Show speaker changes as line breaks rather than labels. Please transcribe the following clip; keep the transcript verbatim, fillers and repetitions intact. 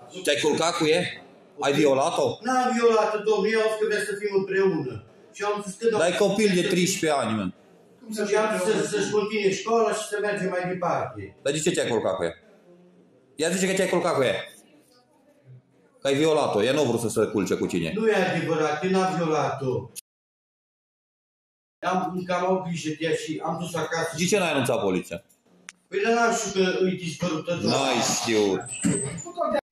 Te-ai culcat cu ea? Ai violat-o?
N-am violat-o, domnule, eu am zis că vrea să fim împreună. Și am zis că...
Dar e copil de treisprezece ani, mă.
Și am zis să-și continue școala și să mergem mai departe.
Dar de ce te-ai culcat cu ea? Ea zice că te-ai culcat cu ea. Că ai violat-o, ea nu a vrut să se culce cu cine.
Nu e adevărat, eu n-am violat-o. Am cam au grijă de ea și am dus acasă.
De ce n-ai anunțat poliția?
Păi n-am știut că îi dispărută.
N-ai știut.